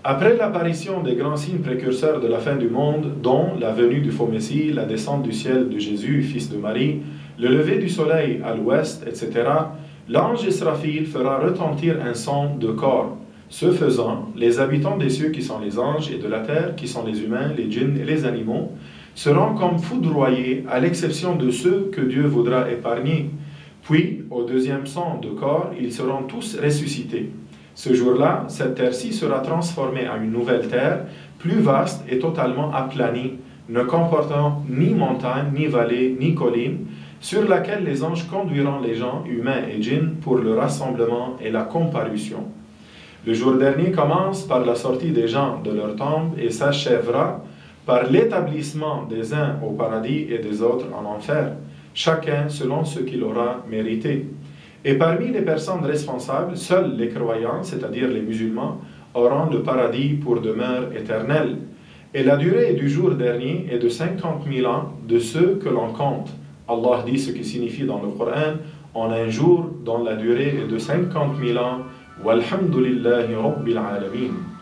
Après l'apparition des grands signes précurseurs de la fin du monde, dont la venue du faux Messie, la descente du ciel de Jésus, fils de Marie, le lever du soleil à l'ouest, etc., l'ange Israfil fera retentir un son de cor. Ce faisant, les habitants des cieux qui sont les anges et de la terre qui sont les humains, les djinns et les animaux seront comme foudroyés à l'exception de ceux que Dieu voudra épargner. Puis, au deuxième son de cor, ils seront tous ressuscités. Ce jour-là, cette terre-ci sera transformée en une nouvelle terre, plus vaste et totalement aplanie, ne comportant ni montagne, ni vallée, ni colline, sur laquelle les anges conduiront les gens, humains et djinns, pour le rassemblement et la comparution. Le jour dernier commence par la sortie des gens de leur tombe et s'achèvera par l'établissement des uns au paradis et des autres en enfer, chacun selon ce qu'il aura mérité. Et parmi les personnes responsables, seuls les croyants, c'est-à-dire les musulmans, auront le paradis pour demeure éternelle. Et la durée du jour dernier est de 50 000 ans de ceux que l'on compte. Allah dit ce qui signifie dans le Coran, en un jour dont la durée est de 50 000 ans. Walhamdulillahi Rabbil Alamin.